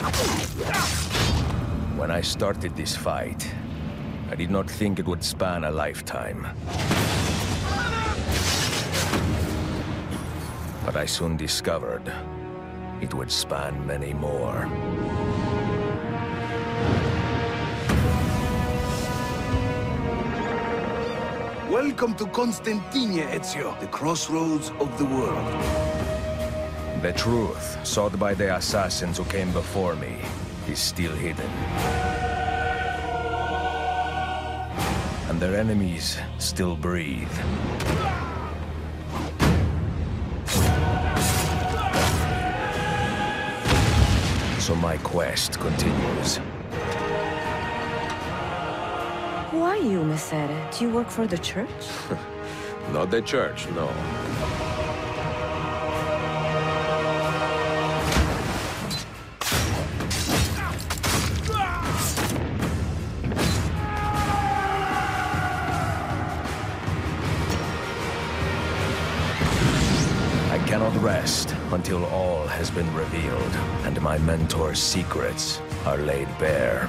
When I started this fight, I did not think it would span a lifetime. But I soon discovered it would span many more. Welcome to Constantinia, Ezio, the crossroads of the world. The truth, sought by the assassins who came before me, is still hidden. And their enemies still breathe. So my quest continues. Who are you, Messere? Do you work for the church? Not the church, no. I cannot rest until all has been revealed, and my mentor's secrets are laid bare.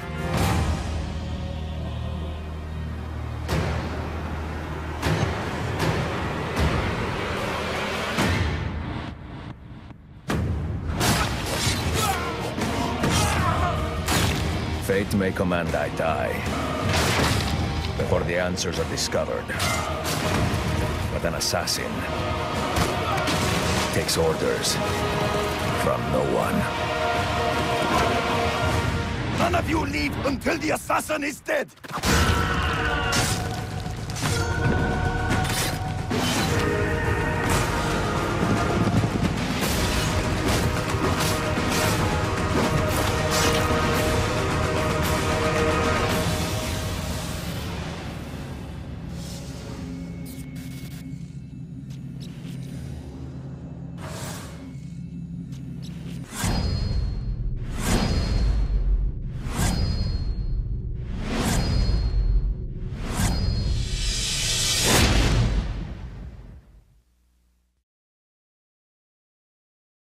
Fate may command I die before the answers are discovered. But an assassin takes orders from no one. None of you leave until the assassin is dead!